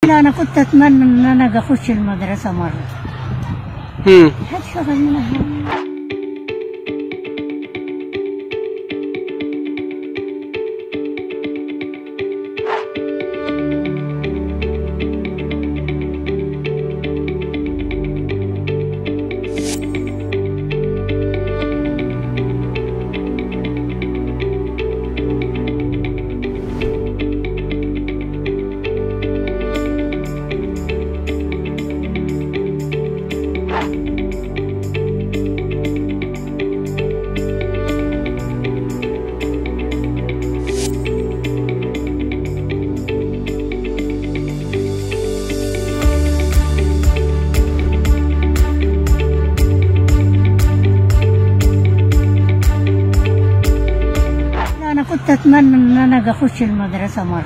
لا انا كنت اتمنى ان انا اجي اخش المدرسه مره. هتشغل منها. انا كنت اتمنى ان انا اجي اخش المدرسه مره.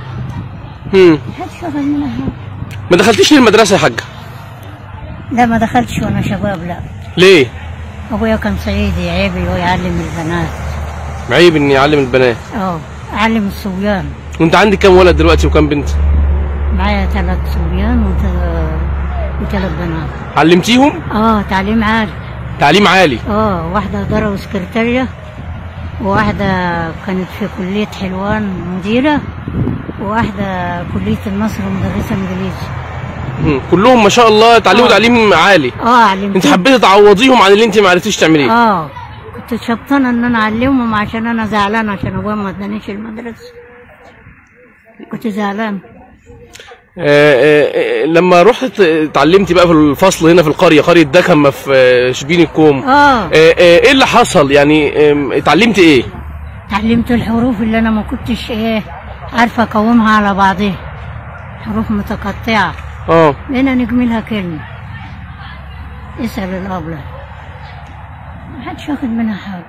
هتشغل منها. ما دخلتيش ليه المدرسه يا حاجه؟ لا ما دخلتش وانا شباب. لا. ليه؟ ابويا كان صعيدي، عيب هو يعلم البنات. عيب اني يعلم البنات؟ اعلم الصبيان. وانت عندك كام ولد دلوقتي وكام بنت؟ معايا 3 صبيان و3 بنات. علمتيهم؟ تعليم عالي. تعليم عالي؟ واحده اداره وسكرتاريه، وواحده كانت في كليه حلوان مديره، وواحده كليه النصر مدرسه انجليزي. كلهم ما شاء الله اتعلموا تعليم عالي. علمتهم. انت حبيتي تعوضيهم عن اللي انت ما عرفتيش تعمليه؟ كنت شبطانه ان انا اعلمهم عشان انا زعلانه عشان ابويا ما ادانيش المدرسه. كنت زعلانه. لما رحت اتعلمتي بقى في الفصل هنا في القريه، قريه دكمه في شبين الكوم، ايه اللي حصل؟ يعني اتعلمتي ايه؟ اتعلمت الحروف اللي انا ما كنتش عارفه اقومها على بعضها، حروف متقطعه. بقينا نجملها كلمه. اسال الابله، ما حدش واخد منها حاجه.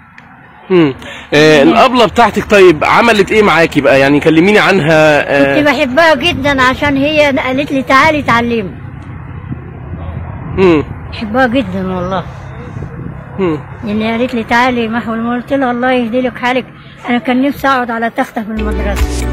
الابله بتاعتك طيب عملت ايه معاكي بقى؟ يعني كلميني عنها. كنت بحبها جدا عشان هي قالت لي تعالي اتعلمي. بحبها جدا والله. يعني قالت لي تعالي محو المول، قلت لها الله يهدي لك حالك، انا كان نفسي اقعد على تخته في المدرسه.